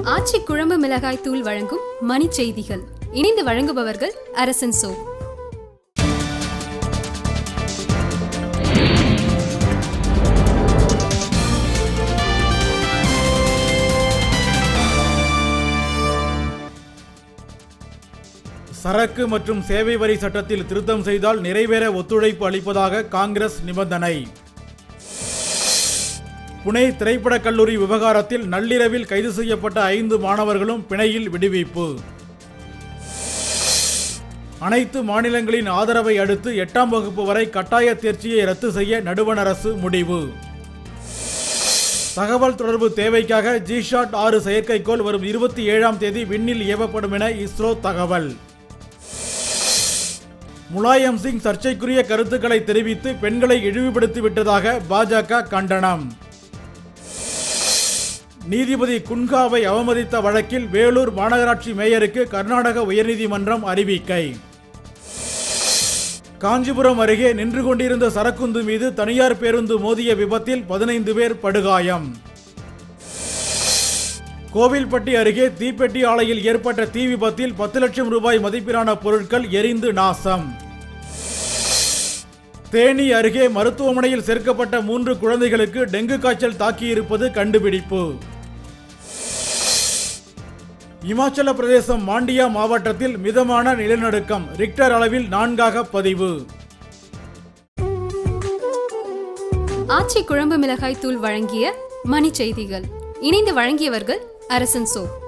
ஆச்சி குழம்பு மிளகாய் தூள் வழங்கும் மணி செய்திகள். இணைந்து வழங்குபவர்கள் அரசன் சோ. சரக்கு மற்றும் சேவை வரி சட்டத்தில் திருத்தம் செய்தால் நிறைவேற ஒத்துழைப்பு அளிப்பதாக காங்கிரஸ் நிபந்தனை. புனே திரைப்படக் கல்லூரி விவகாரத்தில் நள்ளிரவில் கைது செய்யப்பட்ட 5 மாணவர்களும் பிணையில் விடுவிப்பு. அனைத்து மாநிலங்களின் ஆதரவை அடுத்து 8ஆம் வகுப்பு வரை கட்டாய தேர்ச்சியை ரத்து செய்ய நடுவண் அரசு முடிவு. தகவல் தொடர்பு தேவைக்காக ஜிசாட் 6 செயற்கைக்கோள் வரும் 27ஆம் தேதி விண்ணில் ஏவப்படும் என இஸ்ரோ தகவல். முலாயம் சிங் சர்ச்சைக்குரிய கருத்துக்களை தெரிவித்து பெண்களை இழிவுபடுத்திவிட்டதாக பாஜக கண்டனம். நீதிபதி குன்ஹாவை அவமதித்த வழக்கில் வேலூர் மாநகராட்சி மேயருக்கு கர்நாடக உயர்நீதிமன்றம் அறிவிக்கை. காஞ்சிபுரம் அருகே நின்று கொண்டிருந்த சரக்குந்து மீது தனியார் பேருந்து மோதிய விபத்தில் 15 பேர் படுகாயம். கோவில்பட்டி அருகே தீப்பெட்டி ஆலையில் ஏற்பட்ட தீ விபத்தில் 10 லட்சம் ரூபாய் மதிப்பிலான பொருட்கள் எரிந்து நாசம். தேனி அருகே மருத்துவமனையில் சேர்க்கப்பட்ட 3 குழந்தைகளுக்கு டெங்கு காய்ச்சல் தாக்கியிருப்பது கண்டுபிடிப்பு. இமாச்சல பிரதேசம் மாண்டியா மாவட்டத்தில் மிதமான நிலநடுக்கம் ரிக்டர் அளவில் 4ஆக பதிவு. ஆச்சி குழம்பு மிளகாய் தூள் வழங்கிய மணி செய்திகள். இணைந்து வழங்கியவர்கள் அரசன் சோ.